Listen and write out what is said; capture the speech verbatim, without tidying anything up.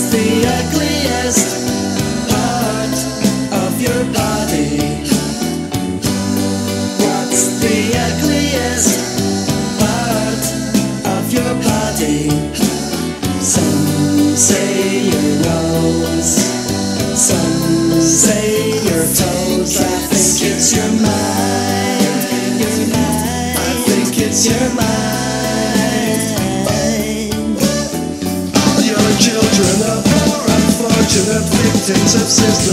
the ugliest part of your body? What's the ugliest part of your body? Some say your nose, some say your toes. I think it's your mind, your mind. I think it's your mind. All your children are poor, unfortunate victims of system.